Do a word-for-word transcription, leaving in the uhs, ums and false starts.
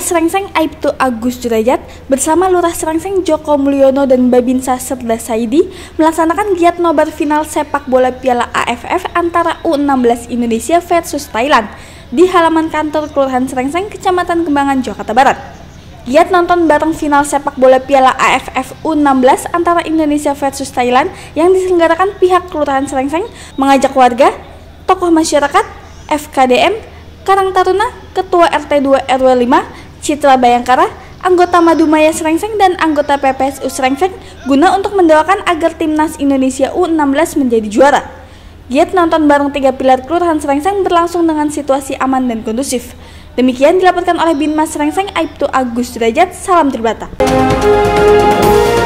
Binmas Srengseng Aibtu Agus Derajat bersama Lurah Srengseng Joko Mulyono dan Babinsa Serda Saidi melaksanakan giat nobar final sepak bola Piala A F F antara U enam belas Indonesia versus Thailand di halaman kantor Kelurahan Srengseng, Kecamatan Kembangan, Jakarta Barat. Giat nonton bareng final sepak bola Piala A F F U enam belas antara Indonesia versus Thailand yang diselenggarakan pihak Kelurahan Srengseng mengajak warga, tokoh masyarakat, F K D M, Karang Taruna, Ketua R T dua R W lima, Citra Bayangkara, anggota Madumaya Srengseng dan anggota P P S U Srengseng guna untuk mendoakan agar timnas Indonesia U enam belas menjadi juara. Giat nonton bareng tiga pilar Kelurahan Srengseng berlangsung dengan situasi aman dan kondusif. Demikian dilaporkan oleh Binmas Srengseng Aibtu Agus Derajat. Salam Tribata.